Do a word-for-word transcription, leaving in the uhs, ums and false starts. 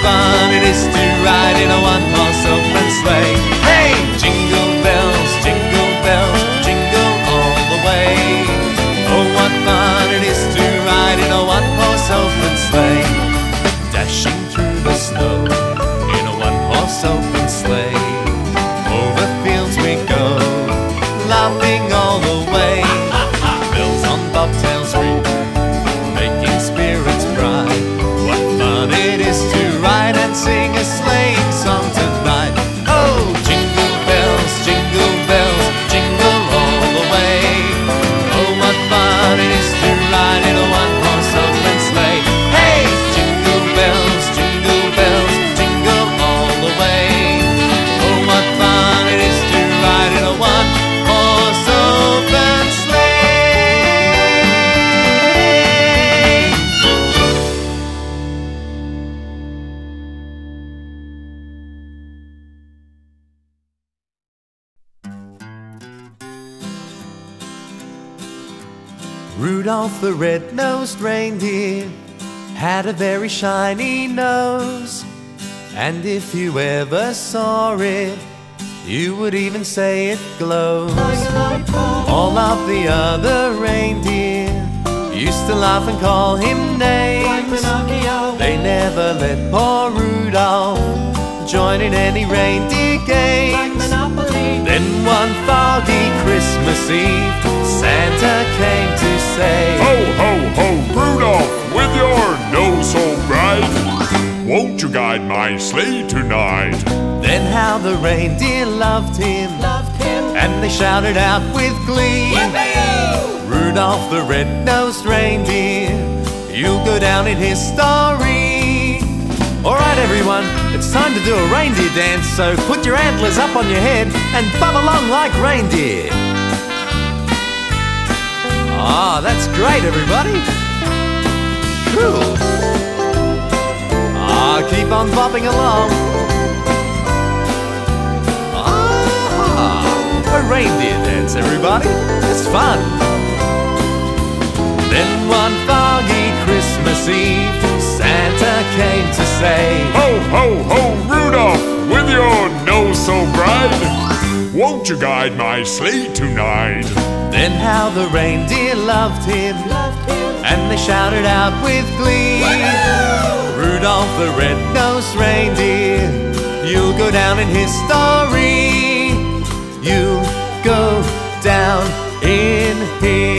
fun it is to ride in a one-horse open sleigh. Hey! Jingle bells, jingle bells, jingle all the way. Oh, what fun it is to ride in a one-horse open sleigh. Dashing through the snow in a one-horse open sleigh. Over fields we go, laughing all the way. Bells on bobtails ring, making spirits bright. What fun it is to ride and sing a sleighing song tonight. Oh, jingle bells, jingle bells, jingle all the way. Oh, what fun it is to ride in a one-horse open sleigh. Hey! Jingle bells, jingle bells, jingle all the way. Oh, what fun it is to ride in a one-horse open sleigh. Rudolph the red-nosed reindeer had a very shiny nose, and if you ever saw it, you would even say it glows. All of the other reindeer used to laugh and call him names. They never let poor Rudolph join in any reindeer games. Then one foggy Christmas Eve, Santa came to say, Ho, ho, ho, Rudolph, with your nose so bright, won't you guide my sleigh tonight? Then how the reindeer loved him, Loved him. and they shouted out with glee, Rudolph the red-nosed reindeer, you'll go down in history. Alright everyone, it's time to do a reindeer dance, so put your antlers up on your head and bob along like reindeer. Ah, that's great everybody. Cool. Ah, keep on bobbing along. Ah, a reindeer dance everybody, it's fun. Then one foggy Christmas Eve, Santa came to say, Ho, ho, ho, Rudolph, with your nose so bright, won't you guide my sleigh tonight? Then how the reindeer loved him, Loved him. and they shouted out with glee, Rudolph the red-nosed reindeer, you'll go down in history. You'll go down in history.